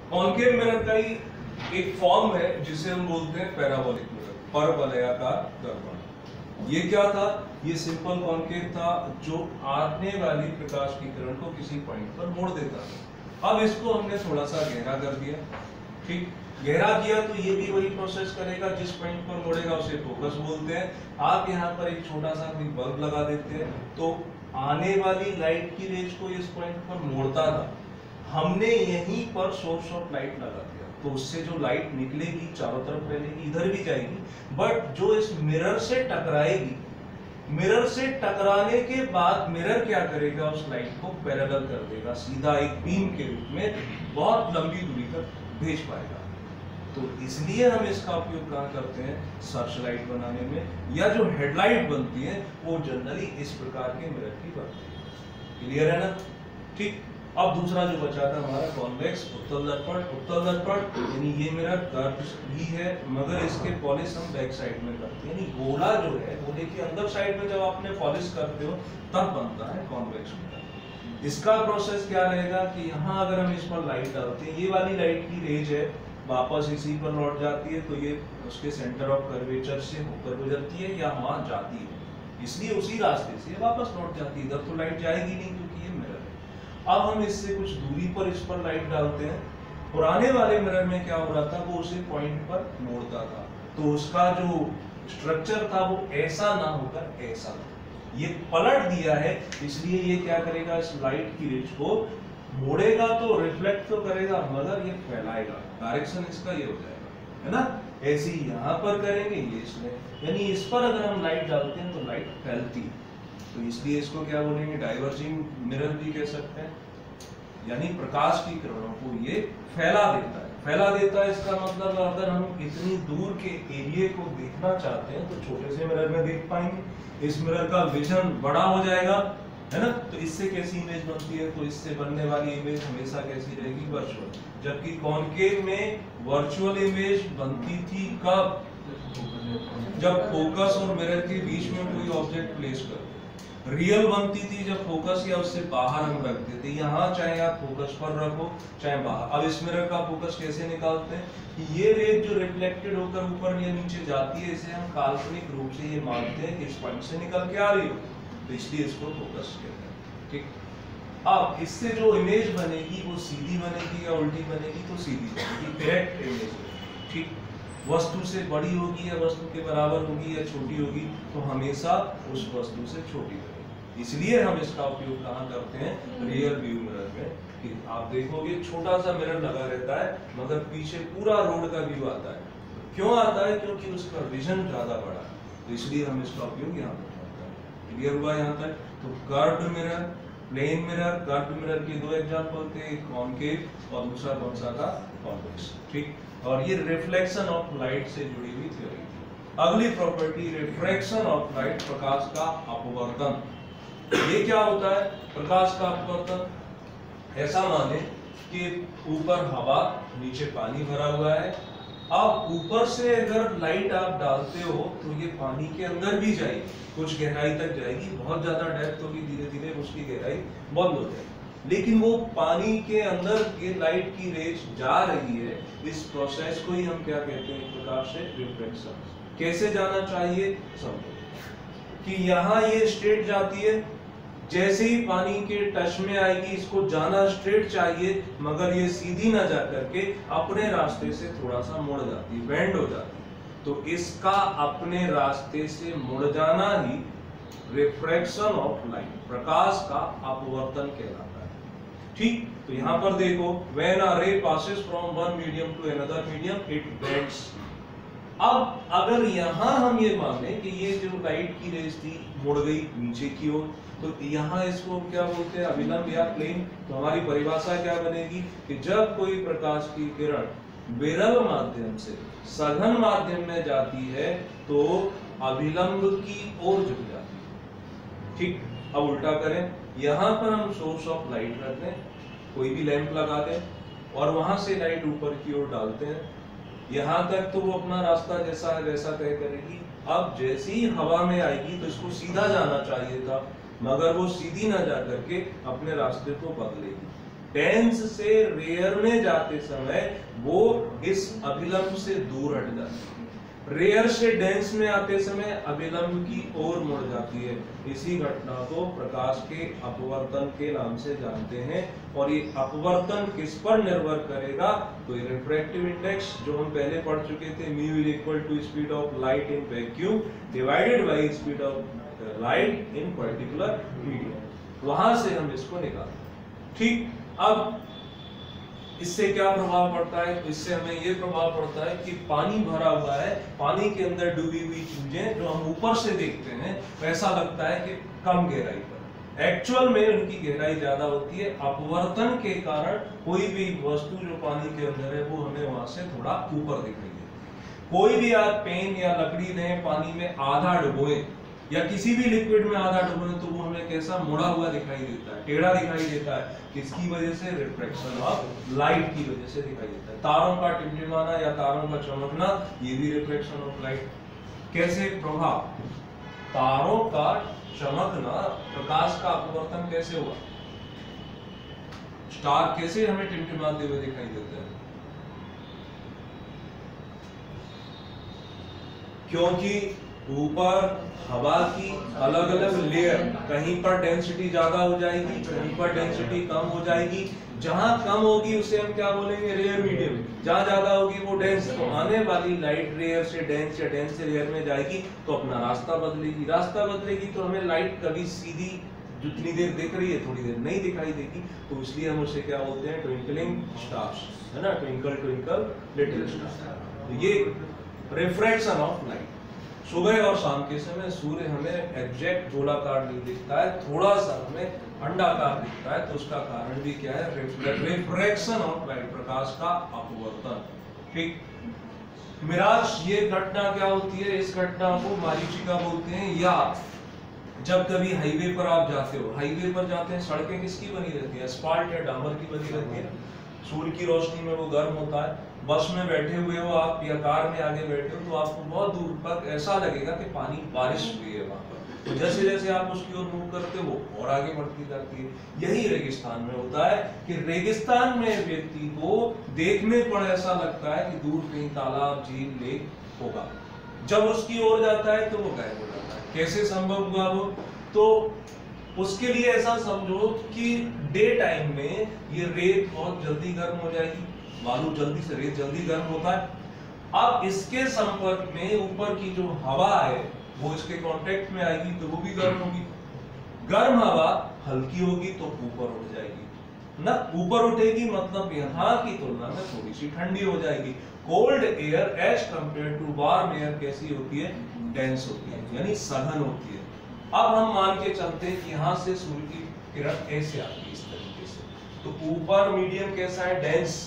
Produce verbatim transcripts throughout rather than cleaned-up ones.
Concave mirror का ही एक form है जिसे हम बोलते हैं पैराबोलिक मिरर, परवलयाकार दर्पण। ये क्या था? ये सिंपल कॉनकेव था जो आने वाली प्रकाश की किरण को किसी पॉइंट पर मोड़ देता था। अब इसको हमने थोड़ा सा गहरा कर दिया। ठीक, गहरा किया तो ये भी वही प्रोसेस करेगा, जिस पॉइंट पर मोड़ेगा उसे फोकस बोलते हैं। आप यहाँ पर एक छोटा सा कोई बल्ब लगा देते हैं तो आने वाली लाइट की रेज को इस पॉइंट पर मोड़ता था। हमने यहीं पर सोर्स ऑफ लाइट लगा दिया तो उससे जो लाइट निकलेगी चारों तरफ फैलेगी, इधर भी जाएगी, बट जो इस मिरर से टकराएगी, मिरर से टकराने के बाद मिरर क्या करेगा, उस लाइट को पैरेलल कर देगा, सीधा एक बीम के रूप में बहुत लंबी दूरी तक भेज पाएगा। तो इसलिए हम इसका उपयोग कहाँ करते हैं? सर्च लाइट बनाने में, या जो हेडलाइट बनती है वो जनरली इस प्रकार के मिरर की बनती है। क्लियर है ना? ठीक। अब दूसरा जो बचा था हमारा कॉन्वेक्स उत्तल दर्पण। उत्तल दर्पण यानी ये मिरर कर्व भी है मगर इसके पॉलिश हम बैक साइड में करते हैं, यानी गोला जो है गोले की अंदर साइड में जब आपने पॉलिश करते हो तब बनता है कॉन्वेक्स मिरर। इसका प्रोसेस क्या रहेगा कि यहाँ अगर हम इस पर लाइट डालते हैं, ये वाली लाइट की रेज है वापस इसी पर लौट जाती है तो ये उसके सेंटर ऑफ कर्वेचर से होकर गुजरती है या वहां जाती है, इसलिए उसी रास्ते से वापस लौट जाती है। इधर तो लाइट जाएगी नहीं क्योंकि ये मिरर है। अब हम इससे कुछ दूरी पर इस पर लाइट डालते हैं। पुराने वाले मिरर में क्या हो रहा था, वो उसे पॉइंट पर मोड़ता था तो उसका जो स्ट्रक्चर था वो ऐसा ना होकर ऐसा था। ये पलट दिया है इसलिए ये क्या करेगा, इस लाइट की रेज को मोड़ेगा तो रिफ्लेक्ट तो करेगा मगर ये फैलाएगा, डायरेक्शन इसका ये हो जाएगा, है ना? ऐसे ही यहाँ पर करेंगे ये इसमें, यानी इस पर अगर हम लाइट डालते हैं तो लाइट फैलती है, तो इसलिए इसको क्या बोलेंगे, डाइवर्जिंग मिरर भी कह सकते हैं, यानी प्रकाश की किरणों को ये फैला देता है। फैला देता है इसका मतलब अगर हम इतनी दूर के एरिया को देखना चाहते हैं तो छोटे से मिरर में देख पाएंगे, इस मिरर का विजन बड़ा हो जाएगा, है ना? तो इससे कैसी इमेज बनती है, तो इससे बनने वाली इमेज हमेशा कैसी रहेगी, वर्चुअल। जबकि कॉनकेव में वर्चुअल इमेज बनती थी कब, जब फोकस और मिरर के बीच में कोई ऑब्जेक्ट प्लेस कर। रियल बनती थी जब फोकस या उससे बाहर हम रखते थे। यहाँ चाहे आप फोकस पर रखो चाहे बाहर। अब इस मिरर का फोकस कैसे निकालते हैं कि ये रेज जो रिफ्लेक्टेड होकर ऊपर या नीचे जाती है, इसे हम काल्पनिक रूप से ये मानते हैं कि इस पॉइंट से निकल के आ रही हो, तो इसलिए इसको फोकस कहते हैं। ठीक, अब इससे जो इमेज बनेगी वो सीधी बनेगी या उल्टी बनेगी, तो सीधी बनेगी, डायरेक्ट इमेज। ठीक, वस्तु से बड़ी होगी या वस्तु के बराबर होगी या छोटी होगी, तो हमेशा उस वस्तु से छोटी बनेगी। इसलिए हम इसका उपयोग कहाँ करते हैं, रियर व्यू मिरर में। कि आप देखोगे छोटा सा मिरर लगा रहता है मगर पीछे पूरा रोड का व्यू आता है। क्यों आता है? क्योंकि उसका विजन ज्यादा बड़ा है, तो इसलिए हम इसका उपयोग यहाँ पर करते हैं। क्लियर हुआ यहाँ तक? तो curved mirror, plane mirror, curved mirror के दो एग्जांपल थे, एक कॉनकेव और दूसरा कौन सा था, कॉन्वेक्स। ठीक, और ये रिफ्लेक्शन ऑफ लाइट से जुड़ी हुई थ्योरी थी। अगली प्रॉपर्टी रिफ्रैक्शन ऑफ लाइट, प्रकाश का अपवर्तन। ये क्या होता है प्रकाश का अपवर्तन? ऐसा माने कि ऊपर हवा नीचे पानी भरा हुआ है, अब ऊपर से अगर लाइट आप डालते हो तो ये पानी के अंदर भी जाएगी, कुछ गहराई तक जाएगी, बहुत ज्यादा डेप्थ होगी, धीरे धीरे उसकी गहराई बंद हो जाएगी, लेकिन वो पानी के अंदर ये लाइट की रेज जा रही है। इस प्रोसेस को ही हम क्या कहते हैं, एक प्रकार से रिफ्रैक्शन। कैसे जाना चाहिए समझो कि यहाँ ये स्ट्रेट जाती है, जैसे ही पानी के टच में आएगी इसको जाना स्ट्रेट चाहिए मगर ये सीधी ना जा करके अपने रास्ते से थोड़ा सा मुड़ जाती है, बेंड हो जाती है, तो इसका अपने रास्ते से मुड़ जाना ही रिफ्रैक्शन ऑफ लाइट, प्रकाश का अपवर्तन कहलाता है। ठीक, तो यहाँ पर देखो, when a ray passes from one medium to another medium it bends. अब अगर यहाँ हम ये माने कि ये जो लाइट की रेज थी मुड़ गई नीचे की ओर, तो यहाँ इसको क्या बोलते हैं, अभिलंब या प्लेन। तो हमारी परिभाषा क्या बनेगी कि जब कोई प्रकाश की किरण विरल माध्यम से सघन माध्यम में जाती है तो अभिलंब की ओर झुक जाती है। ठीक, अब उल्टा करें, यहाँ पर हम सोर्स ऑफ लाइट रखते हैं, कोई भी लैंप लगा दें और वहां से लाइट ऊपर की ओर डालते हैं, यहाँ तक तो वो अपना रास्ता जैसा है वैसा तय करेगी। अब जैसे ही हवा में आएगी तो इसको सीधा जाना चाहिए था मगर वो सीधी ना जा करके अपने रास्ते को बदलेगी। डेंस से रेयर में जाते समय वो इस अभिलंब से दूर हट जाती है, रेयर से डेंस में आते समय अभिलंब की ओर मुड़ जाती है। इसी घटना को प्रकाश के अपवर्तन के नाम से जानते हैं। और ये अपवर्तन किस पर निर्भर करेगा? तो ये रिफ्रैक्टिव इंडेक्स जो हम पहले पढ़ चुके थे, mu is equal to speed of light in vacuum divided by speed of light in particular medium, वहां से हम इसको निकालें। ठीक, अब इससे क्या प्रभाव पड़ता है? तो इससे हमें ये प्रभाव पड़ता है कि पानी भरा हुआ है, पानी के अंदर डूबी हुई चीजें जो हम ऊपर से देखते हैं वैसा लगता है कि कम गहराई पर, एक्चुअल में उनकी गहराई ज्यादा होती है। अपवर्तन के कारण कोई भी वस्तु जो पानी के अंदर है वो हमें वहां से थोड़ा ऊपर दिखाई देती है। कोई भी आप पेन या लकड़ी दें, पानी में आधा डुबोए या किसी भी लिक्विड में आधा डुबोए तो वो हमें कैसा मुड़ा हुआ दिखाई देता है, टेढ़ा दिखाई देता है। किसकी वजह से? रिफ्रैक्शन ऑफ लाइट की वजह से दिखाई देता है। तारों का टिमटिमाना या तारों का चमकना, ये भी रिफ्रैक्शन ऑफ लाइट। कैसे प्रभाव? तारों का चमकना, प्रकाश का अपवर्तन कैसे हुआ? स्टार कैसे हमें टिमटिमाते हुए दिखाई देते हैं? क्योंकि ऊपर हवा की अलग अलग लेयर, कहीं पर डेंसिटी ज्यादा हो जाएगी, कहीं पर डेंसिटी कम हो जाएगी। जहां कम होगी उसे हम क्या बोलेंगे? Rare medium. जहां ज्यादा होगी वो डेंस। तो आने वाली लाइट रेयर से डेंस या डेंस से रेयर में जाएगी तो अपना रास्ता बदलेगी, रास्ता बदलेगी तो हमें लाइट कभी सीधी जितनी देर दिख रही है थोड़ी देर नहीं दिखाई देगी। तो इसलिए हम उसे क्या बोलते हैं? ट्विंकलिंग स्टार्स, है ना, ट्विंकल ट्विंकल लिटिल स्टार। ये रिफ्रैक्शन ऑफ लाइट। सुबह और शाम के समय सूर्य हमें एग्जैक्ट गोलाकार नहीं दिखता है, थोड़ा सा हमें अंडाकार दिखता है। तो उसका कारण भी क्या है? रिफ्रैक्शन ऑफ लाइट, प्रकाश का अपवर्तन। ठीक, मिराज ये घटना क्या होती है? इस घटना को मरीचिका बोलते हैं। या जब कभी हाईवे पर आप जाते हो, हाईवे पर जाते हैं, सड़कें किसकी बनी रहती है? एस्फाल्ट या डामर की बनी रहती है। सूर्य की रोशनी में वो गर्म होता है। बस में बैठे हुए हो आप या कार में आगे बैठे हो तो आपको बहुत दूर तक ऐसा लगेगा कि पानी बारिश हुई है वहां पर। तो जैसे जैसे आप उसकी ओर मूव करते हो वो और आगे बढ़ती जाती है। यही रेगिस्तान में होता है कि रेगिस्तान में व्यक्ति को देखने पर ऐसा लगता है कि दूर कहीं तालाब, झील, लेक होगा। जब उसकी ओर जाता है तो वो गायब हो जाता है। कैसे संभव हुआ वो? तो उसके लिए ऐसा समझो कि डे टाइम में ये रेत बहुत जल्दी गर्म हो जाएगी, बालू जल्दी से, रेत जल्दी गर्म होता है। अब इसके संपर्क में ऊपर की जो हवा है वो इसके कांटेक्ट में आएगी तो वो भी गर्म होगी। गर्म हवा हल्की होगी तो ऊपर उठ जाएगी ना, ऊपर उठेगी मतलब यहाँ की तुलना में थोड़ी सी ठंडी हो जाएगी। Cold air as compare to warm air कैसी होती है? डेंस होती है, यानी सघन होती है। अब हम मान के चलते हैं कि यहाँ से सूर्य की किरण ऐसे आती है, इस तरीके से। तो ऊपर मीडियम कैसा है? डेंस,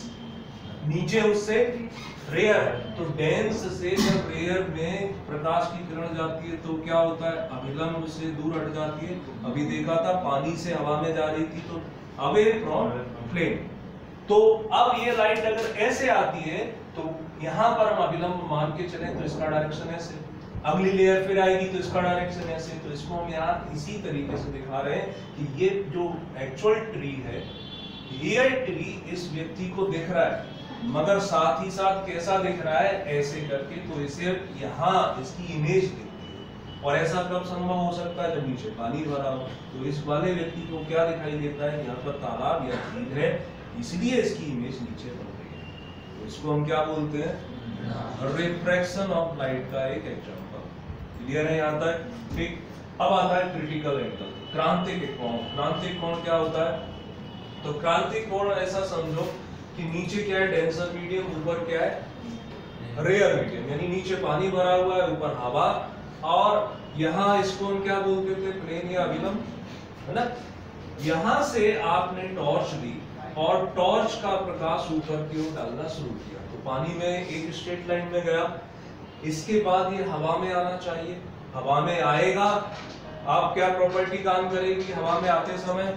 नीचे उससे रेयर। तो डेंस से जब रेयर में प्रकाश की किरण जाती है तो क्या होता है? अभिलंब से दूर हट जाती है। अभी देखा था पानी से हवा में जा रही थी तो अवे फ्रॉम फ्लेम। तो अब ये लाइट अगर ऐसे आती है तो यहाँ पर हम अभिलंब मान के चले तो इसका डायरेक्शन ऐसे, अगली लेयर फिर आएगी तो इसका डायरेक्शन ऐसे। तो इसको हम यहाँ इसी तरीके से दिखा रहे हैं कि ये जो एक्चुअल ट्री है, ये ट्री इस व्यक्ति को दिख रहा है मगर साथ ही साथ कैसा दिख रहा है? ऐसे करके। तो इसे यहाँ इसकी इमेज दिखती है। और ऐसा कब संभव हो सकता है? जब नीचे पानी भरा हो। तो इस वाले व्यक्ति को क्या दिखाई देता है? यहाँ पर तालाब या झील है, इसलिए इसकी इमेज नीचे बन रही है। तो इसको हम क्या बोलते हैं? रिफ्रैक्शन ऑफ लाइट का एक एग्जांपल। क्लियर है यहाँ तक? ठीक, अब आता है क्रिटिकल एंगल, क्रांतिक कोण। क्रांतिक कोण क्या होता है? तो क्रांतिक कोण ऐसा समझो कि नीचे क्या है? डेंसर मीडियम, ऊपर क्या है? रेयर मीडियम, यानी नीचे पानी भरा हुआ है, ऊपर हवा। और यहाँ इसको हम क्या बोलते थे? प्लेन या अभिलंब, है ना। यहाँ से आपने टॉर्च ली और टॉर्च का प्रकाश ऊपर की ओर डालना शुरू किया तो पानी में एक स्ट्रेट लाइन में गया। इसके बाद ये हवा में आना चाहिए, हवा में आएगा। आप क्या प्रॉपर्टी काम करेगी हवा में आते समय?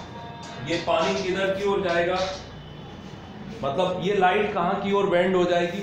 ये पानी किधर की ओर जाएगा? मतलब ये लाइट कहां की ओर बेंड हो जाएगी?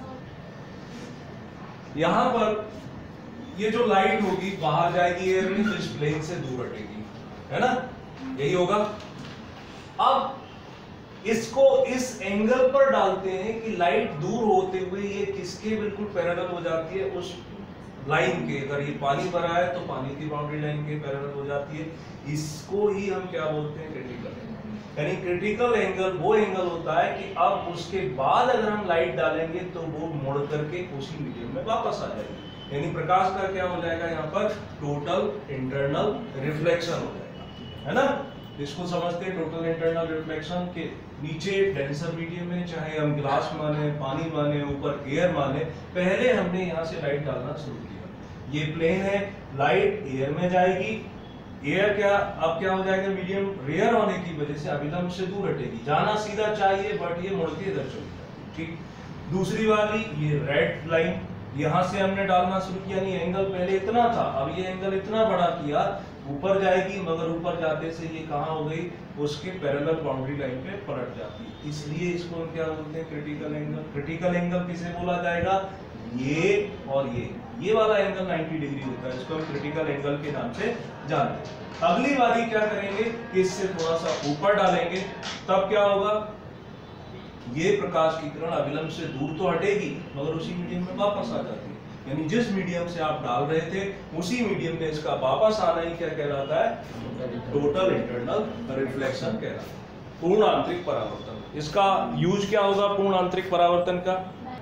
यहां पर ये जो लाइट होगी बाहर जाएगी एयर में, तो इस प्लेन से दूर हटेगी, है ना, यही होगा। अब इसको इस एंगल पर डालते हैं कि लाइट दूर होते हुए ये किसके बिल्कुल पैरेलल हो जाती है, उस लाइन के। अगर ये पानी भरा है तो पानी की बाउंड्री लाइन के पैरेलल हो जाती है। इसको ही हम क्या बोलते हैं, क्रिटिकल एंगल। यानी क्रिटिकल एंगल वो एंगल होता है कि अब उसके बाद अगर हम लाइट डालेंगे तो वो मुड़ करके उसी मीडियम में वापस आ जाएगी। यानी प्रकाश का क्या हो जाएगा यहाँ पर, टोटल इंटरनल रिफ्लेक्शन हो जाएगा, है ना। इसको समझते हैं टोटल इंटरनल रिफ्लेक्शन के नीचे डेंसर मीडियम में, चाहे हम ग्लास माने, पानी माने, ऊपर एयर माने, पहले हमने यहाँ से लाइट डालना शुरू किया। ये प्लेन है, लाइट एयर में जाएगी, एयर क्या अब क्या हो जाएगा, मीडियम रेयर होने की वजह से अभिलंब से दूर हटेगी, जाना सीधा चाहिए बट ये मुड़ के इधर चली जाएगी, ठीक। दूसरी वाली ये रेड लाइन, यहाँ से हमने डालना शुरू किया, नहीं एंगल पहले इतना था, अब ये एंगल इतना बड़ा किया, ऊपर जाएगी, मगर ऊपर जाते से ये कहाँ हो गई, उसके पैरेलल बाउंड्री लाइन पे पलट जाती है। इसलिए इसको हम क्या बोलते हैं, क्रिटिकल एंगल। क्रिटिकल एंगल किसे बोला जाएगा, ये और ये ये वाला एंगल नब्बे डिग्री होता है, इसको हम क्रिटिकल एंगल के नाम से जानते हैं। अगली बारी क्या करेंगे कि इससे थोड़ा सा ऊपर डालेंगे, तब क्या होगा, ये प्रकाश की किरण अभिलंब से दूर तो हटेगी मगर उसी मीडियम में वापस आ जाती है। यानी जिस मीडियम से आप डाल रहे थे उसी मीडियम में इसका वापस आना ही क्या कहलाता है, टोटल इंटरनल रिफ्लेक्शन कहलाता है, पूर्ण आंतरिक परावर्तन। इसका यूज क्या होगा पूर्ण आंतरिक परावर्तन का,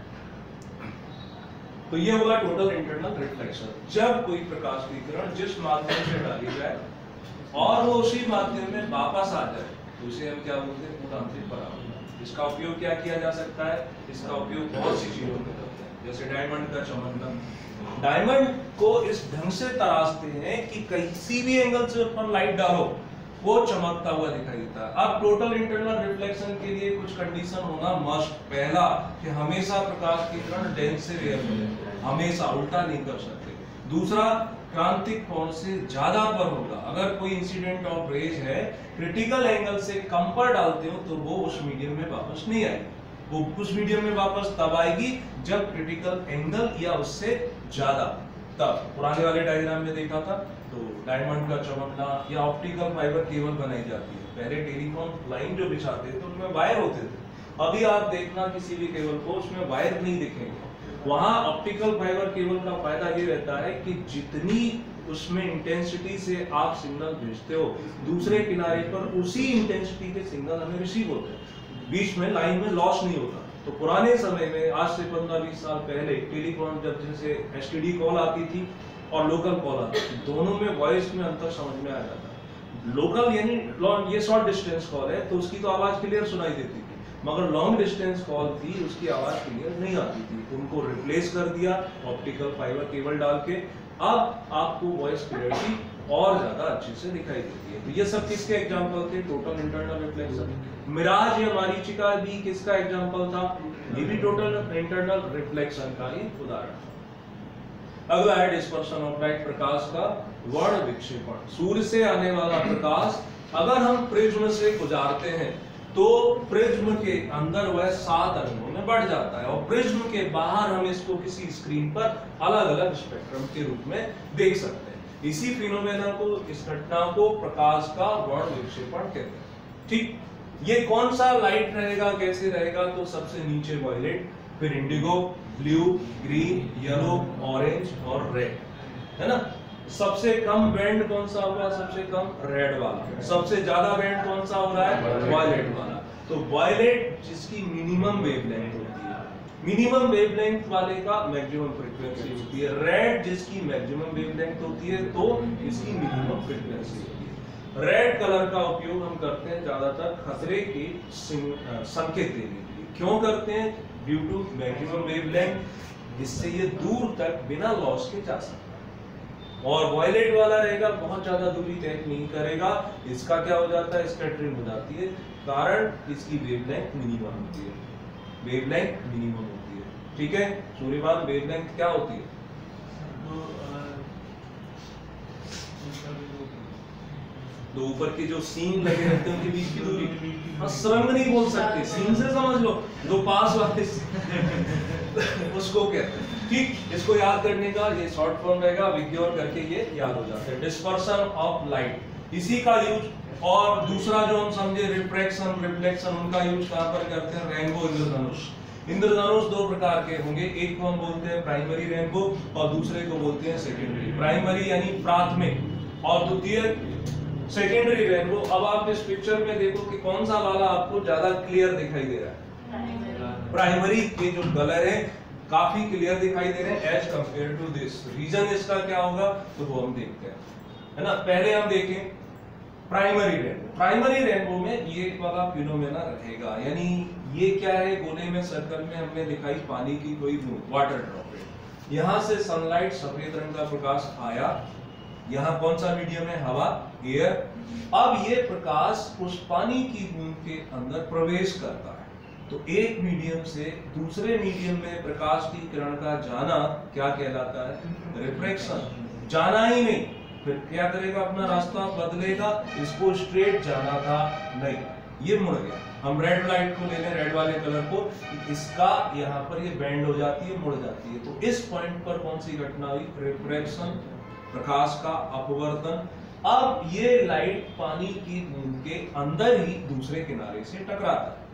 तो ये होगा टोटल इंटरनल रिफ्लेक्शन। जब कोई प्रकाश की किरण जिस माध्यम से डाली जाए और वो उसी माध्यम में वापस आ जाए तो उसे हम क्या बोलते हैं, पूर्ण आंतरिक परावर्तन। इसका उपयोग क्या किया जा सकता है, इसका उपयोग बहुत सी चीजों में करते हैं, जैसे डायमंड का चमकना। डायमंड को इस ढंग से तराशते हैं कि किसी भी एंगल से ऊपर लाइट डालो वो चमकता हुआ दिखाई देता है। अब टोटल इंटरनल रिफ्लेक्शन के लिए कुछ कंडीशन होना मस्ट। पहला कि हमेशा प्रकाश की किरण डेंस से रेयर हो जाए, हमेशा, उल्टा नहीं कर सकते। दूसरा, क्रांतिक कोण से ज्यादा पर होगा। अगर कोई इंसिडेंट ऑफ रेज है क्रिटिकल एंगल से कम पर डालते हो तो वो उस मीडियम में वापस नहीं आएगी, वो उस मीडियम में वापस तब आएगी जब क्रिटिकल एंगल या उससे ज्यादा। तब पुराने वाले डायग्राम में देखा था तो डायमंड का चमकना या ऑप्टिकल फाइबर केबल बनाई जाती है। पहले टेलीफोन लाइन जो बिछाते थे उनमें वायर होते थे, अभी आप देखना किसी भी केबल को उसमें वायर नहीं दिखेंगे। वहां ऑप्टिकल फाइबर केबल का फायदा ये रहता है कि जितनी उसमें इंटेंसिटी से आप सिग्नल भेजते हो दूसरे किनारे पर उसी इंटेंसिटी के सिग्नल हमें रिसीव होते हैं, बीच में लाइन में लॉस नहीं होता। तो पुराने समय में आज से पंद्रह बीस साल पहले टेलीफोन जब जैसे एसटीडी कॉल आती थी और लोकल कॉल आती थी, दोनों में वॉइस में अंतर समझ में आ जाता। लोकल यानी ये शॉर्ट डिस्टेंस कॉल है तो उसकी तो आवाज क्लियर सुनाई देती थी, मगर लॉन्ग डिस्टेंस कॉल थी उसकी आवाज क्लियर नहीं आती थी। उनको रिप्लेस कर दिया ऑप्टिकल फाइबर केबल डाल के, अब आपको वॉइस क्लियरिटी और ज्यादा अच्छे से दिखाई देती है। तो ये सब किसके एग्जांपल थे, टोटल इंटरनल रिफ्लेक्शन। मिराज या मरीचिका भी किसका एग्जांपल था, ये भी टोटल इंटरनल रिफ्लेक्शन का ही उदाहरण। अगला है डिस्पर्शन ऑफ लाइट, प्रकाश का वर्ण विक्षेपण। सूर्य से आने वाला प्रकाश अगर हम प्रिज्म से गुजारते हैं तो प्रिज्म के अंदर वह सात रंगों में बढ़ जाता है और प्रिज्म के बाहर हम इसको किसी स्क्रीन पर अलग अलग स्पेक्ट्रम के रूप में देख सकते हैं। इसी फिनोमेना को, इस घटना को प्रकाश का वर्ण विक्षेपण कहते हैं, ठीक। ये कौन सा लाइट रहेगा, कैसे रहेगा, तो सबसे नीचे वायलेट, फिर indigo, blue, green, yellow, orange और रेड, है ना। सबसे कम बैंड कौन सा होगा, सबसे कम रेड वाला। सबसे ज्यादा बैंड कौन सा हो रहा है, वायलेट वाला। तो वायलेट जिसकी मिनिमम वेवलेंथ होती है, मिनिमम वेवलेंथ वाले का मैक्सिमम फ्रीक्वेंसी होती है। रेड जिसकी मैक्सिमम वेवलेंथ होती है तो इसकी मिनिमम फ्रीक्वेंसी होती है। रेड कलर का उपयोग हम करते हैं ज्यादातर खतरे के संकेत देने के लिए। क्यों करते हैं, ड्यू टू मैक्सिमम वेवलेंथ, इससे ये दूर तक बिना लॉस के जा सकता है। और वायलेट वाला रहेगा बहुत ज्यादा दूरी तय नहीं करेगा, इसका क्या हो जाता है, स्कैटरिंग हो जाती है, कारण इसकी वेवलेंथ मिनिमम होती है, वेवलेंथ मिनिमम होती है, ठीक है। सूर्यमान वेवलेंथ क्या होती है, दो ऊपर के जो सीन लगे रहते हैं उनके बीच की दूरी। हाँ, सरंग नहीं बोल सकते, सीन से समझ लो, दो पास वाले उसको कहते हैं, ठीक। इसको याद करने का ये शॉर्ट फॉर्म रहेगा, विज्ञोर करके ये याद हो जाता है। डिस्पर्शन ऑफ लाइट, इसी का यूज। और दूसरा जो हम समझे रिफ्रैक्शन रिफ्लेक्शन, उनका यूज कहां पर करते हैं? रेनबो इंद्रधनुष। इंद्रधनुष दो प्रकार के होंगे, एक को हम बोलते हैं प्राइमरी रेनबो और दूसरे को बोलते हैं सेकेंडरी। प्राइमरी यानी प्राथमिक और द्वितीय सेकेंडरी रेनबो। अब आप इस पिक्चर में देखो कि कौन सा वाला आपको ज्यादा क्लियर दिखाई दे रहा है। प्राइमरी के जो कलर है काफी क्लियर दिखाई दे रहे हैं as compare to this. Reason इसका क्या होगा तो वो हम देखते हैं, है ना। पहले हम देखें प्राइमरी रेनबो। प्राइमरी रेनबो में ये वाला फिनोमेना रहेगा, यानी ये क्या है, गोले में सर्कल में हमने दिखाई पानी की कोई बूंद, वाटर ड्रॉपलेट। यहां से सनलाइट सफेद रंग का प्रकाश आया, यहाँ कौन सा मीडियम है? हवा, एयर। अब ये प्रकाश उस पानी की बूंद के अंदर प्रवेश करता है, तो एक मीडियम से दूसरे मीडियम में प्रकाश की किरण का जाना क्या कहलाता है? रिफ्रैक्शन। जाना ही नहीं, फिर क्या करेगा? अपना रास्ता बदलेगा। इसको स्ट्रेट जाना था, नहीं, ये मुड़ गया। हम रेड लाइट को ले लें, रेड वाले कलर को, इसका यहाँ पर ये बेंड हो जाती है, मुड़ जाती है, तो इस पॉइंट पर कौन सी घटना हुई? रिफ्रैक्शन, प्रकाश का अपवर्तन। अब ये लाइट पानी की बूंद के अंदर ही दूसरे किनारे से टकराता है।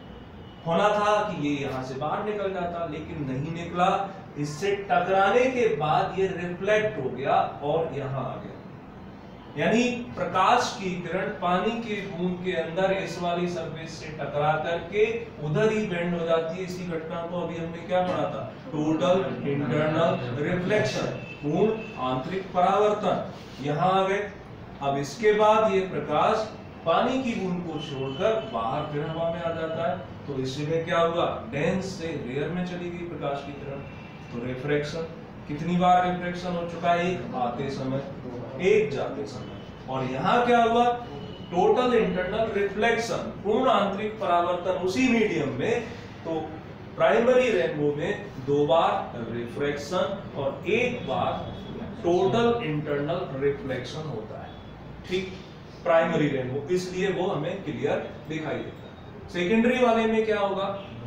होना था कि ये यहां से बाहर निकल जाता, लेकिन नहीं निकला। इससे टकराने के बाद ये रिफ्लेक्ट हो गया और यहां आ गया, यानी प्रकाश की किरण पानी की बूंद के अंदर इस वाली सरफेस से टकरा करके उधर ही बेंड हो जाती है। इसी घटना को अभी हमने क्या पढ़ा था? टोटल इंटरनल रिफ्लेक्शन, पूर्ण आंतरिक परावर्तन। यहां आ गए। अब इसके बाद ये प्रकाश पानी की बूंद को छोड़कर बाहर फिर हवा में आ जाता है, तो इसमें क्या हुआ? डेंस से रेयर में चली गई प्रकाश की किरण, तो रिफ्रैक्शन। कितनी बार रिफ्रैक्शन हो चुका है? एक आते समय, एक जाते समय। और यहाँ क्या हुआ? टोटल इंटरनल रिफ्लेक्शन, पूर्ण आंतरिक परावर्तन उसी मीडियम में। तो प्राइमरी रेनबो में दो बार रिफ्रैक्शन और एक बार टोटल इंटरनल रिफ्लेक्शन होता है, ठीक, प्राइमरी रेनबो, इसलिए वो हमें क्लियर दिखाई देता है। सेकेंडरी वाले में क्या होगा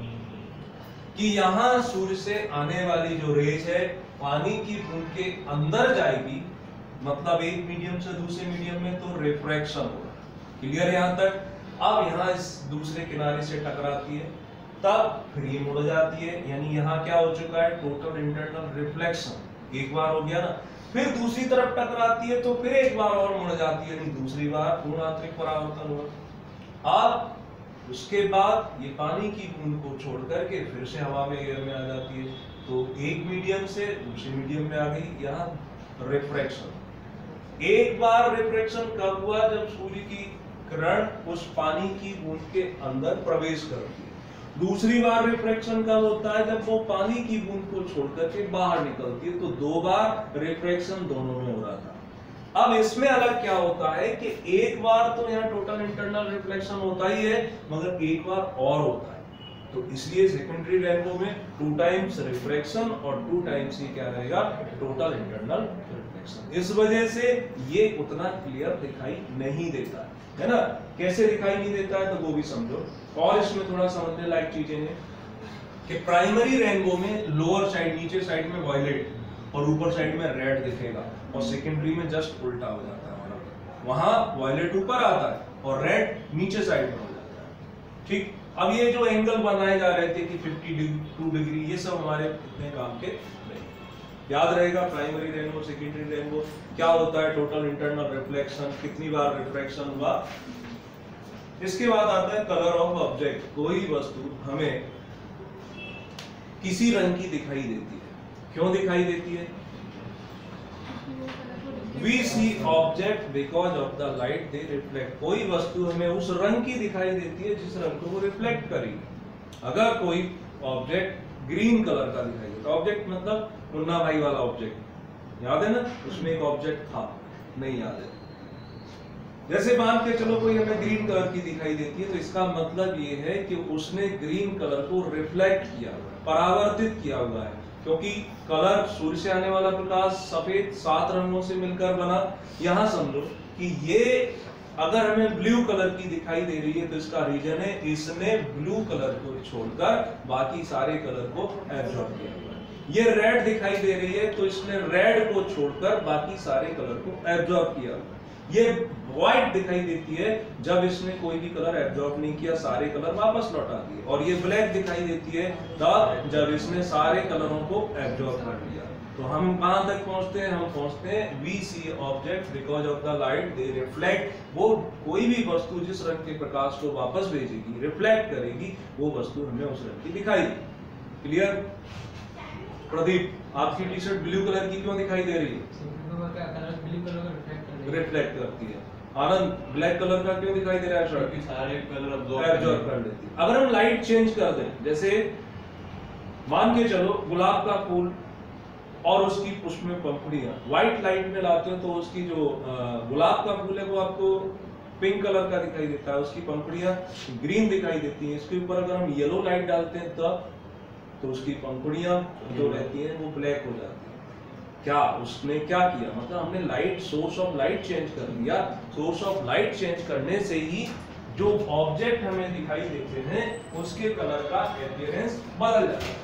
कि यहां सूर्य से आने वाली जो रेज है पानी की बूंद के अंदर जाएगी, मतलब एक मीडियम से दूसरे मीडियम में, तो रिफ्रैक्शन होगा। क्लियर यहां तक? अब यहां इस दूसरे किनारे से टकराती है, तब फिर ये मुड़ जाती है, यानी यहां क्या हो चुका है? टोटल इंटरनल रिफ्लेक्शन एक बार हो गया ना। फिर दूसरी तरफ टकराती है तो फिर एक बार और मुड़ जाती है, यानी दूसरी बार पूर्ण आंतरिक परावर्तन हुआ। अब उसके बाद ये पानी की बूंद को छोड़ करके फिर से हवा में, एयर में आ जाती है, तो एक मीडियम से दूसरे मीडियम में आ गई। यहाँ रिफ्रैक्शन, एक बार रिफ्रैक्शन कब हुआ? जब सूर्य की किरण उस पानी की बूंद के अंदर प्रवेश करती है। दूसरी बार रिफ्रैक्शन कब होता है? जब वो पानी की बूंद को छोड़ करके बाहर निकलती है, तो दो बार रिफ्रैक्शन दोनों में हो रहा था। अब इसमें अलग क्या होता है कि एक बार तो यहाँ टोटल इंटरनल रिफ्लेक्शन होता ही है, मगर एक बार और होता है, तो इसलिए सेकेंडरी रेनबो में टू टाइम्स रिफ्रैक्शन और टू टाइम्स ही क्या रहेगा? Total internal reflection. इस वजह से ये उतना क्लियर दिखाई नहीं देता है ना। कैसे दिखाई नहीं देता है तो वो भी समझो। और इसमें थोड़ा समझने लायक चीजें हैं कि प्राइमरी रेनबो में लोअर साइड, नीचे साइड में वायलेट और ऊपर साइड में रेड दिखेगा, और सेकेंडरी में जस्ट उल्टा हो जाता है। वहां वायलेट ऊपर आता है और रेड नीचे साइड में हो जाता है, ठीक। अब ये जो एंगल बनाए जा रहे थे कि बावन डिग्री, ये सब हमारे इतने काम के नहीं। याद रहेगा प्राइमरी रेनबो, सेकेंडरी रेनबो क्या होता है, टोटल इंटरनल रिफ्लेक्शन, कितनी बार रिफ्रैक्शन हुआ। इसके बाद आता है कलर ऑफ ऑब्जेक्ट। कोई वस्तु हमें किसी रंग की दिखाई देती है, क्यों दिखाई देती है? We see object because of the light they reflect। कोई वस्तु हमें उस रंग की दिखाई देती है जिस रंग को वो रिफ्लेक्ट करेगी। अगर कोई ऑब्जेक्ट ग्रीन कलर का दिखाई देता, ऑब्जेक्ट मतलब मुन्ना भाई वाला ऑब्जेक्ट, याद है ना, उसमें एक ऑब्जेक्ट था, नहीं याद है, जैसे मान के चलो कोई हमें ग्रीन कलर की दिखाई देती है, तो इसका मतलब ये है कि उसने ग्रीन कलर को रिफ्लेक्ट किया हुआ है, परावर्तित किया हुआ है, क्योंकि कलर सूर्य से आने वाला प्रकाश सफेद सात रंगों से मिलकर बना। यहां समझो कि ये अगर हमें ब्लू कलर की दिखाई दे रही है तो इसका रीजन है इसने ब्लू कलर को छोड़कर बाकी सारे कलर को एब्जॉर्ब किया हुआ है। ये रेड दिखाई दे रही है तो इसने रेड को छोड़कर बाकी सारे कलर को एब्जॉर्ब किया हुआ है। ये व्हाइट दिखाई देती है जब इसने कोई भी कलर एब्जॉर्ब नहीं किया, सारे कलर वापस लौटा दिए। और ये ब्लैक दिखाई देती है तब जब इसने सारे कलरों को एब्जॉर्ब कर लिया। तो हम कहां तक पहुंचते हैं? हम पहुंचते हैं we see object because of the light they reflect. वो कोई भी वस्तु जिस रंग के प्रकाश को वापस भेजेगी, रिफ्लेक्ट करेगी, वो वस्तु हमें उस रंग की दिखाई देगी। क्लियर? प्रदीप, आपकी टी शर्ट ब्लू कलर की क्यों दिखाई दे रही है? ब्लू कलर रिफ्लेक्ट करती है। आनंद, ब्लैक कलर का क्यों दिखाई दे रहा है शर्ट? सारे कलर एब्जॉर्ब कर लेती है। अगर हम लाइट चेंज कर दें, जैसे मान के चलो गुलाब का फूल और उसकी उसमें पंखुड़ियां व्हाइट लाइट में लाते हो तो उसकी जो गुलाब का फूल है वो आपको पिंक कलर का दिखाई देता है, उसकी पंखुड़ियां ग्रीन दिखाई देती हैं। इसके ऊपर अगर हम येलो लाइट डालते हैं तब तो उसकी पंखुड़ियां जो रहती हैं वो ब्लैक हो जाती है। क्या उसने क्या किया? मतलब हमने light, source of light change कर दिया। सोर्स ऑफ लाइट चेंज करने से ही जो ऑब्जेक्ट हमें दिखाई देते हैं उसके कलर का अपीयरेंस बदल जाता है।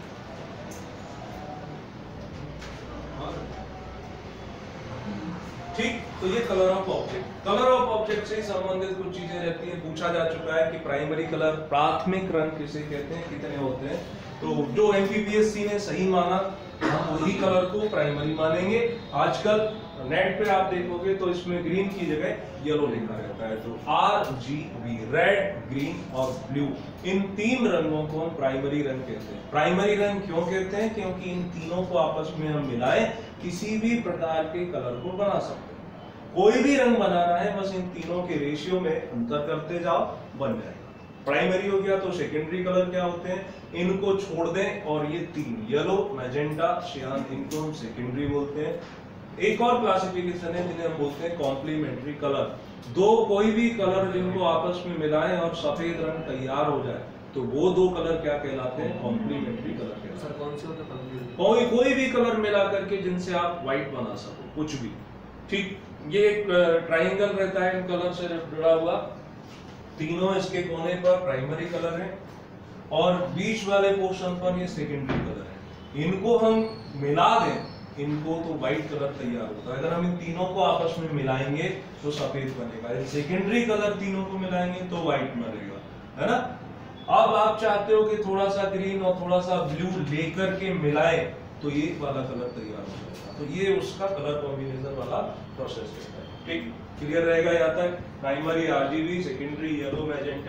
ठीक, तो ये colour of object. Colour of object से संबंधित कुछ चीजें रहती हैं। पूछा जा चुका है कि प्राइमरी कलर, प्राथमिक रंग किसे कहते हैं, कितने होते हैं। तो जो एमपीपीएससी ने सही माना हम वही कलर को प्राइमरी मानेंगे। आजकल नेट पे आप देखोगे तो इसमें ग्रीन की जगह येलो लिखा रहता है। तो R G B, red, green और ब्लू, इन तीन रंगों को हम प्राइमरी रंग कहते हैं। प्राइमरी रंग क्यों कहते हैं? क्योंकि इन तीनों को आपस में हम मिलाएं किसी भी प्रकार के कलर को बना सकते हैं। कोई भी रंग बनाना है बस इन तीनों के रेशियो में अंतर करते जाओ, बन जाएगा। प्राइमरी हो गया तो सेकेंडरी कलर क्या होते हैं, इनको छोड़ दें और ये तीन, येलो, मैजेंटा, सियान, इनको हम सेकेंडरी बोलते हैं। एक और क्लासिफिकेशन है जिन्हें हम बोलते हैं कॉम्प्लीमेंट्री कलर। दो कोई भी कलर जिनको आपस में मिलाएं और सफेद रंग तैयार हो जाए तो वो दो कलर क्या कहलाते हैं? कॉम्प्लीमेंट्री कलर कहलाते हैं। सर कौन से होते हैं? कोई कोई भी कलर मिला करके जिनसे आप व्हाइट बना सको, कुछ भी। ठीक, ये एक ट्राइंगल रहता है इन कलर से जुड़ा हुआ, तीनों इसके कोने पर प्राइमरी कलर है और बीच वाले पोर्शन पर ये सेकेंडरी कलर है। इनको हम मिला दें इनको तो व्हाइट कलर तैयार होता है। अगर हम इन तीनों को आपस में मिलाएंगे तो सफेद बनेगा। सेकेंडरी कलर तीनों को मिलाएंगे तो व्हाइट बनेगा, है ना। अब आप चाहते हो कि थोड़ा सा ग्रीन और थोड़ा सा ब्लू लेकर के मिलाएं तो ये वाला कलर तैयार हो जाएगा। तो ये उसका कलर कॉम्बिनेशन वाला प्रोसेस रहता है। ठीक, क्लियर रहेगा यहाँ तक? Primary RGB, secondary yellow, magenta.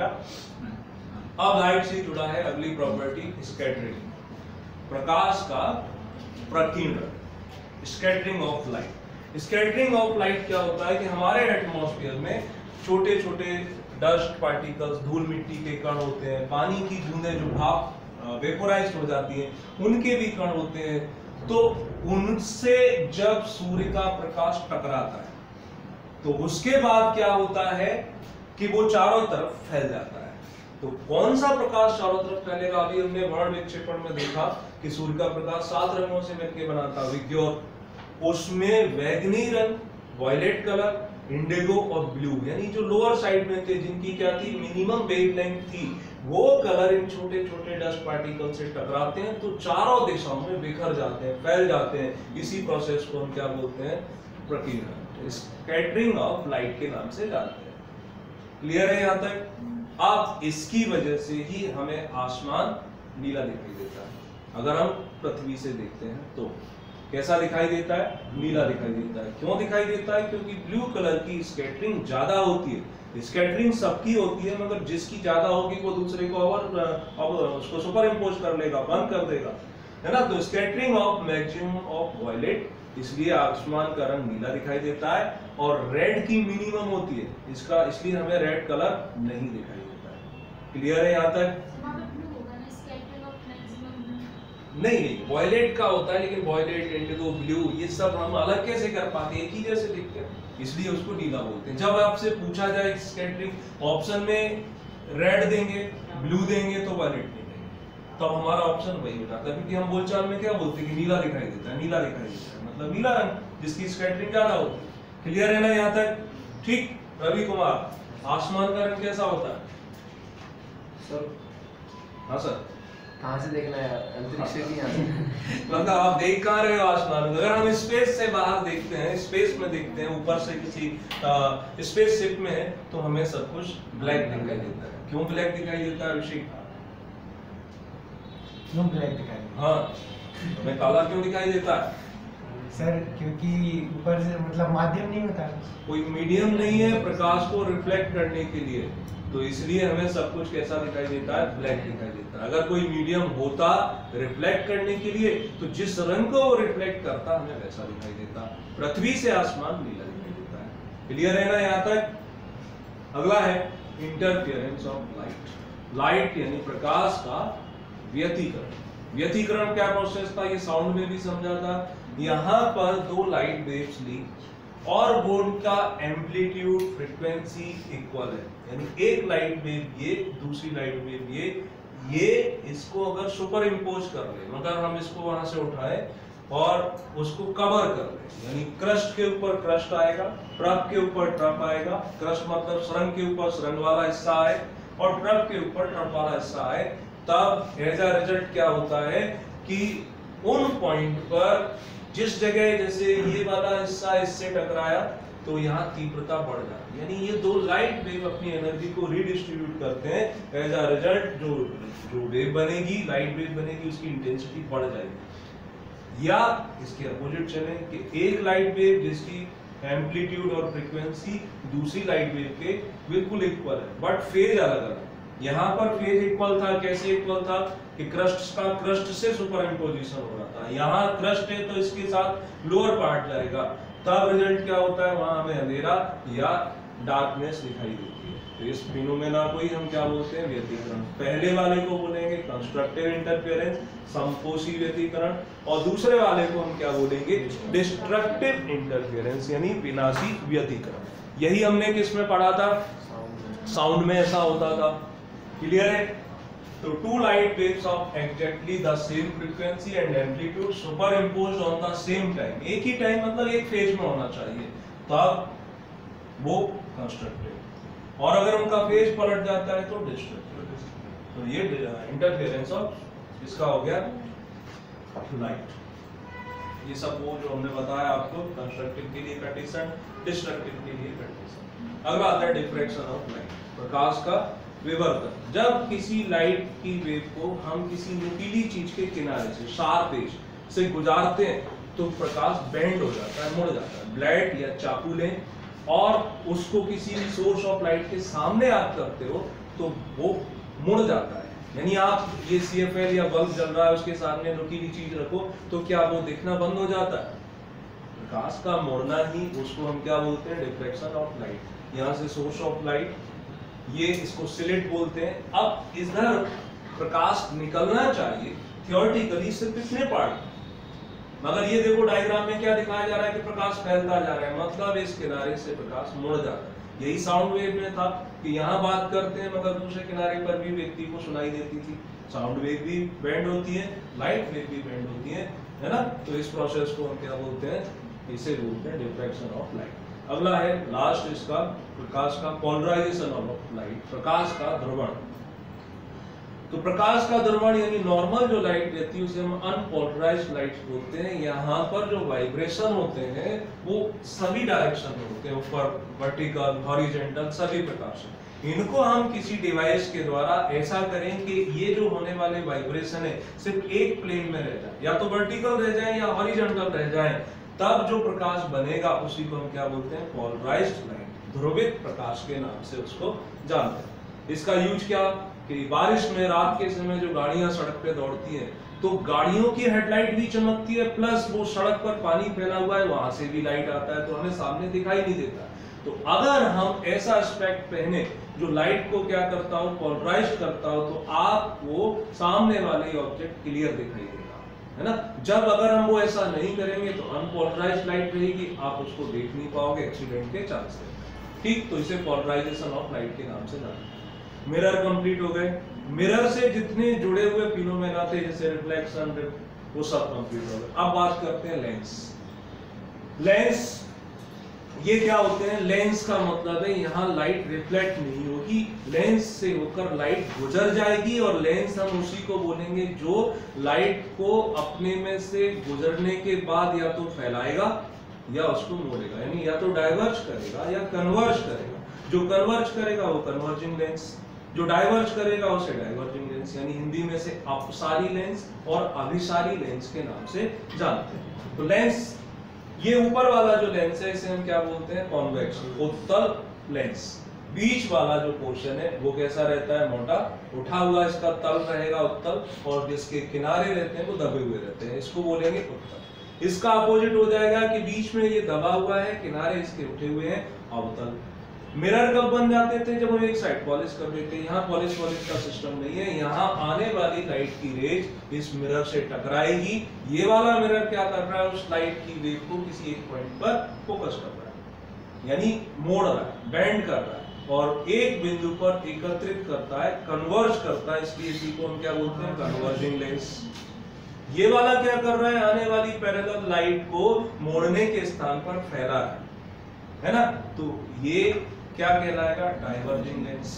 अब लाइट से जुड़ा है अगली प्रॉपर्टी, स्कैटरिंग, प्रकाश का प्रकीर्णन, scattering of light. Scattering of light क्या होता है कि हमारे एटमॉस्फेयर में छोटे छोटे डस्ट पार्टिकल्स, धूल मिट्टी के कण होते हैं, पानी की बूंदें जो भाप वेपोराइज हो जाती हैं उनके भी कण होते हैं। तो उनसे जब सूर्य का प्रकाश टकराता है तो उसके बाद क्या होता है कि वो चारों तरफ फैल जाता है। तो कौन सा प्रकाश चारों तरफ फैलेगा? अभी हमने वर्ण विक्षेपण में देखा कि सूर्य का प्रकाश सात रंगों से मिलकर बनाता विग्योर। उसमें बैंगनी रंग, वॉयलेट कलर, इंडिगो और ब्लू, यानी जो लोअर साइड में थे जिनकी क्या थी, मिनिमम वेवलेंथ थी, वो कलर इन छोटे छोटे डस्ट पार्टिकल से टकराते हैं तो चारों दिशाओं में बिखर जाते हैं, फैल जाते हैं। इसी प्रोसेस को हम क्या बोलते हैं? प्रकीर्णन, स्कैटरिंग ऑफ लाइट के नाम से जानते हैं। क्लियर है यहाँ तक? अब इसकी वजह से ही हमें आसमान नीला दिखाई देता है। अगर हम पृथ्वी से देखते हैं तो कैसा दिखाई देता है? नीला दिखाई देता है। क्यों दिखाई देता है? क्योंकि ब्लू कलर की स्कैटरिंग ज्यादा होती है। स्कैटरिंग सबकी होती है मगर जिसकी ज्यादा होगी वो दूसरे को और अब उसको सुपर इम्पोज कर लेगा, बंद कर देगा, है ना। तो scattering of maximum of violet, इसलिए आसमान का रंग नीला दिखाई देता है। और रेड की मिनिमम होती है, इसका इसलिए हमें रेड कलर नहीं दिखाई देता है। क्लियर है यहाँ तक? नहीं नहीं, वॉयलेट का होता है, लेकिन वॉयलेट, इंडिगो, ब्लू ये सब हम अलग कैसे कर पाते हैं? एक ही जैसे दिखते हैं, इसलिए उसको नीला बोलते हैं। जब आपसे पूछा जाए स्कैटरिंग ऑप्शन में रेड देंगे, ब्लू देंगे तो वॉयलेट नहीं देंगे, तब हमारा ऑप्शन वही हो जाता है। क्योंकि हम बोलचाल में क्या बोलते हैं कि नीला दिखाई देता है, नीला दिखाई देता है, मतलब नीला रंग जिसकी स्कैटरिंग ज्यादा होती है। क्लियर है ना यहाँ तक? ठीक। रवि कुमार, आसमान का रंग कैसा होता है? सर हाँ सर। कहाँ से देखना है? अंतरिक्ष से कि यहाँ से? मतलब आप देख कहाँ रहे हो आसमान में? अगर हम स्पेस से बाहर देखते हैं, स्पेस में देखते हैं, ऊपर से किसी स्पेस शिप में है, तो हमें सब कुछ ब्लैक दिखाई देता है। क्यों ब्लैक दिखाई देता है ऋषि? क्यों ब्लैक दिखाई देता है? हाँ, हमें काला क्यों दिखाई देता है? सर क्योंकि ऊपर से मतलब माध्यम नहीं होता, कोई मीडियम नहीं है प्रकाश को रिफ्लेक्ट करने के लिए, तो इसलिए हमें सब कुछ कैसा दिखाई देता है? ब्लैक दिखाई देता है। अगर कोई मीडियम होता रिफ्लेक्ट करने के लिए, तो जिस रंग को वो रिफ्लेक्ट करता हमें वैसा दिखाई देता। पृथ्वी से आसमान नीला दिखाई देता है। क्लियर है ना यहाँ तक? अगला है इंटरफियरेंस ऑफ लाइट। लाइट यानी प्रकाश का व्यतिकरण। व्यतिकरण क्या प्रोसेस था? ये साउंड में भी समझा था। यहाँ पर दो लाइट वेव्स ली और वो उनका एम्पलीट्यूड फ्रीक्वेंसी इक्वल है, यानी एक लाइट वेव ये, दूसरी लाइट वेव ये, ये इसको अगर सुपर इम्पोज कर ले, मगर हम इसको वहां से उठाए और उसको कवर कर ले, यानी क्रस्ट के ऊपर क्रस्ट आएगा, ट्रफ के ऊपर ट्रफ आएगा, क्रस्ट मतलब सुरंग के ऊपर सुरंग वाला हिस्सा आए और ट्रफ के ऊपर ट्रफ वाला हिस्सा आए, तब एज अ रिजल्ट क्या होता है कि उन पॉइंट पर जिस जगह जैसे ये वाला हिस्सा इससे टकराया तो यहाँ तीव्रता बढ़ जाती है, यानी ये दो लाइट वेव अपनी एनर्जी को रीडिस्ट्रीब्यूट करते हैं। एज अ रिजल्ट जो जो वेव बनेगी, लाइट वेव बनेगी, उसकी इंटेंसिटी बढ़ जाएगी। या इसके अपोजिट चले कि एक लाइट वेव जिसकी एम्पलीट्यूड और फ्रीक्वेंसी दूसरी लाइट वेव के बिल्कुल इक्वल है, बट फेज अलग अलग। यहाँ पर फेज इक्वल था। कैसे इक्वल था? कि क्रस्ट का क्रस्ट से सुपर इम्पोजिशन हो रहा था। यहाँ क्रस्ट है तो इसके साथ लोअर पार्ट जाएगा, तब रिजल्ट क्या होता है? वहां हमें अंधेरा या डार्कनेस दिखाई देती है। तो इस फिनोमेना को ही हम क्या बोलते हैं? व्यतिकरण। पहले वाले को बोलेंगे कंस्ट्रक्टिव इंटरफेरेंस, संपोषी व्यतिकरण, और दूसरे वाले को हम क्या बोलेंगे? डिस्ट्रक्टिव इंटरफेरेंस यानी विनाशी व्यतिकरण। यही हमने किस में पढ़ा था? साउंड में ऐसा होता था। क्लियर है? तो two light waves of exactly the same frequency and amplitude superimposed on the same time, एक ही टाइम मतलब एक फेज में होना चाहिए, तब वो कंस्ट्रक्टिव। और अगर उनका फेज पलट जाता है तो डिस्ट्रक्टिव। तो ये इंटरफेरेंस ऑफ इसका हो गया लाइट। ये सब वो जो हमने बताया आपको, कंस्ट्रक्टिव के लिए कंडीशन, डिस्ट्रक्टिव के लिए कंडीशन। अगला आता है डिफ्रैक्शन ऑफ लाइट, प्रकाश का विवर्तन। जब किसी लाइट की वेव को हम किसी नुकीली चीज के किनारे से, शार्प एज से गुजारते हैं तो प्रकाश बेंड हो जाता है, मुड़ जाता है। ब्लेड या चाकू लें और उसको किसी सोर्स ऑफ लाइट के सामने आप करते हो तो वो मुड़ जाता है। यानी आप ये सी एफ एल या बल्ब जल रहा है, उसके सामने नुकीली चीज रखो तो क्या वो दिखना बंद हो जाता है? प्रकाश का मुड़ना ही, उसको हम क्या बोलते हैं? Diffraction of light. यहाँ से सोर्स ऑफ लाइट, ये इसको स्लिट बोलते हैं। अब इधर प्रकाश निकलना चाहिए थियोरेटिकली सिर्फ इतने पार्ट, मगर ये देखो डायग्राम में क्या दिखाया जा रहा है कि प्रकाश फैलता जा रहा है, मतलब इस किनारे से प्रकाश मुड़ जाता है। यही साउंड वेव में था कि यहाँ बात करते हैं मगर दूसरे किनारे पर भी व्यक्ति को सुनाई देती थी। साउंड वेव भी बेंड होती है, लाइट वेव भी बेंड होती है, है ना? तो इस प्रोसेस को हम क्या बोलते हैं? इसे बोलते हैं डिफ्रैक्शन ऑफ लाइट। अगला है लास्ट इसका, प्रकाश का पोलराइजेशन ऑफ लाइट, प्रकाश का ध्रुवण। तो प्रकाश का ध्रुवण यानी नॉर्मल जो लाइट रहती है उसे हम अनपोलराइज्ड लाइट बोलते हैं। यहाँ पर जो वाइब्रेशन होते हैं वो सभी डायरेक्शन में होते हैं, ऊपर, वर्टिकल, हॉरिजॉन्टल, सभी प्रकार से। इनको हम किसी डिवाइस के द्वारा ऐसा करें कि ये जो होने वाले वाइब्रेशन है सिर्फ एक प्लेन में रह जाए, या तो वर्टिकल रह जाए या हॉरिजॉन्टल रह जाए, तब जो प्रकाश बनेगा उसी को हम क्या बोलते हैं? पोलराइज्ड लाइट, ध्रुवित प्रकाश के नाम से उसको जानते हैं। इसका यूज क्या कि बारिश में रात के समय जो गाड़ियां सड़क पे दौड़ती हैं तो गाड़ियों की हेडलाइट भी चमकती है, प्लस वो सड़क पर पानी फैला हुआ है वहां से भी लाइट आता है, तो हमें सामने दिखाई नहीं देता। तो अगर हम ऐसा स्पेक्ट पहने जो लाइट को क्या करता हो? पोलराइज्ड करता हो, तो आपको सामने वाले ऑब्जेक्ट क्लियर दिखाई देगा, है ना? जब अगर हम वो ऐसा नहीं करेंगे तो अनपोलराइज्ड लाइट रहेगी, आप उसको देख नहीं पाओगे, एक्सीडेंट के चांस है। ठीक, तो इसे पोलराइजेशन ऑफ लाइट के नाम से जानते हैं। मिरर कंप्लीट हो गए। मिरर से जितने जुड़े हुए फिनोमेना थे जैसे रिफ्लेक्शन, वो सब कंप्लीट हो गए। अब बात करते हैं लेंस। लेंस ये क्या होते हैं, लेंस का मतलब है यहाँ लाइट रिफ्लेक्ट नहीं होगी, लेंस से होकर लाइट गुजर जाएगी, और लेंस हम उसी को बोलेंगे जो लाइट को अपने में से गुजरने के बाद या तो फैलाएगा या उसको मोड़ेगा, यानी या तो डाइवर्ज करेगा या कन्वर्ज करेगा। जो कन्वर्ज करेगा वो कन्वर्जिंग लेंस, जो डाइवर्ज करेगा उसे डाइवर्जिंग लेंस, यानी हिंदी में से अपसारी लेंस और अभिसारी लेंस के नाम से जानते हैं। तो लेंस, ये ऊपर वाला जो लेंस है इसे हम क्या बोलते हैं, कॉन्वेक्स, उत्तल लेंस। बीच वाला जो पोर्शन है वो कैसा रहता है, मोटा, उठा हुआ इसका तल रहेगा उत्तल, और जिसके किनारे रहते हैं वो दबे हुए रहते हैं, इसको बोलेंगे उत्तल। इसका अपोजिट हो जाएगा कि बीच में ये दबा हुआ है, किनारे इसके उठे हुए हैं, अवतल। मिरर कब बन जाते थे, जब हम एक साइड पॉलिश कर देते हैं। यहाँ पॉलिश पॉलिश का सिस्टम नहीं है, यहाँ आने वाली लाइट की रेज इस मिरर से टकराएगी, ये वाला मिरर क्या कर रहा है, उस लाइट की वेव को किसी एक पॉइंट पर फोकस कर रहा है, यानी मोड़ रहा है, बेंड कर रहा है, और एक बिंदु पर एकत्रित करता है, कन्वर्ज करता है, इसलिए इसी को हम क्या बोलते हैं, कन्वर्जिंग लेंस। ये वाला क्या कर रहा है, आने वाली पैरेलल लाइट को मोड़ने के स्थान पर फैला रहा है, है ना, तो ये क्या कहलाएगा, डाइवर्जिंग लेंस।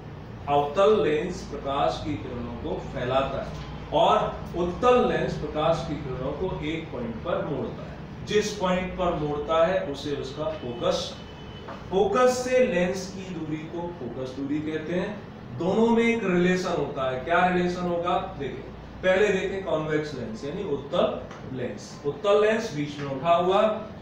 अवतल लेंस प्रकाश की किरणों को फैलाता है, और उत्तल लेंस प्रकाश की किरणों को एक पॉइंट पर मोड़ता है। जिस पॉइंट पर मोड़ता है उसे उसका फोकस, फोकस से लेंस की दूरी को फोकस दूरी कहते हैं। दोनों में एक रिलेशन होता है, क्या रिलेशन होगा, देखें, पहले देखें कॉन्वेक्स लेंस यानी उत्तल लेंस। उत्तल लेंस बीच में उठा हुआ,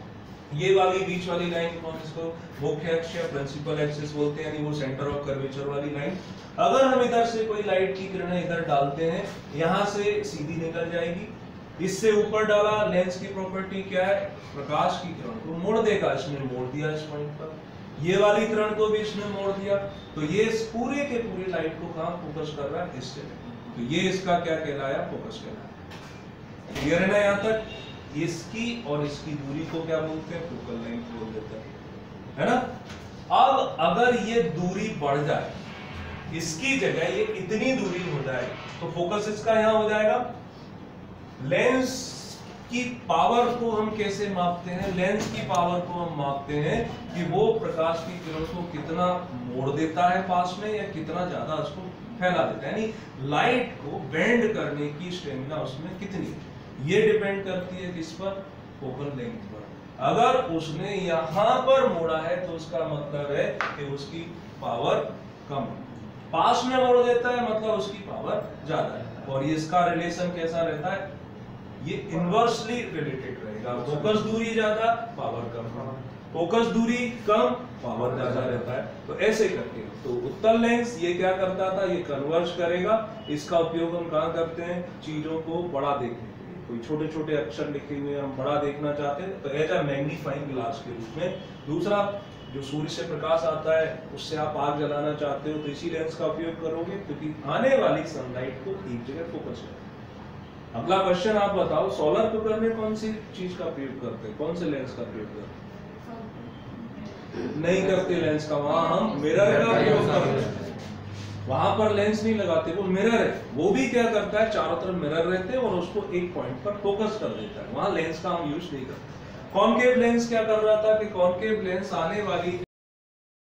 ये वाली बीच वाली लाइन को हम इसको मुख्य अक्ष या प्रिंसिपल एक्सिस बोलते हैं, यानी वो सेंटर ऑफ कर्वेचर वाली लाइन। अगर हम इधर से कोई लाइट की किरणें इधर डालते हैं, यहाँ से सीधी निकल जाएगी, इससे ऊपर डाला, लेंस की प्रॉपर्टी क्या है, प्रकाश की किरण को मोड़ देगा, इसने मोड़ दिया इस पॉइंट पर। ये वाली किरण को भी इसने मोड़ दिया, तो ये इस पूरे के पूरे लाइट को कहाँ फोकस कर रहा है, इससे, तो ये इसका क्या कहलाया, फोकस कहलाया। क्लियर है ना यहाँ तक। इसकी और इसकी दूरी को क्या बोलते हैं, फोकल लेंथ बोल देते हैं, है ना। अब अगर ये दूरी बढ़ जाए, इसकी जगह ये इतनी दूरी हो जाए, तो फोकस इसका यहां हो जाएगा। लेंस की पावर को हम कैसे मापते हैं, लेंस की पावर को हम मापते हैं कि वो प्रकाश की किरण को कितना मोड़ देता है पास में, या कितना ज्यादा उसको फैला देता है, यानी लाइट को बेंड करने की स्टेमिना उसमें कितनी है। ये डिपेंड करती है किस पर, फोकल लेंथ पर। अगर उसने यहां पर मोड़ा है तो उसका मतलब है कि उसकी पावर कम है, पास में मोड़ देता है मतलब उसकी पावर ज्यादा है। और ये इसका रिलेशन कैसा रहता है, ये इनवर्सली रिलेटेड रहेगा, फोकस दूरी ज्यादा, पावर कम, फोकस दूरी कम, पावर ज्यादा रहता है। तो ऐसे करके, तो उत्तल लेंस ये क्या करता था, ये कन्वर्ज करेगा। इसका उपयोग हम कहाँ करते हैं, चीजों को बड़ा देखने, कोई छोटे छोटे अक्षर लिखे हुए हम बड़ा देखना चाहते हैं तो एज अ मैग्नीफाइंग ग्लास के रूप में। दूसरा, जो सूर्य से प्रकाश आता है उससे आप आग जलाना चाहते हो तो इसी लेंस का उपयोग करोगे, क्योंकि आने वाली सनलाइट को एक जगह फोकस करें। अगला क्वेश्चन आप बताओ, सोलर पेपर में कौन सी चीज का प्रयोग करते हैं, कौन से लेंस का प्रयोग करते हैं, नहीं करते लेंस का, वहां हम मिरर का प्रयोग करते हैं, वहां पर लेंस नहीं लगाते, वो मिरर है, वो भी क्या करता है, चारों तरफ मिरर रहते हैं और उसको एक पॉइंट पर फोकस कर देता है, वहां लेंस का हम यूज नहीं करते। कॉनकेव लेंस क्या कर रहा था कि कॉनकेव लेंस आने वाली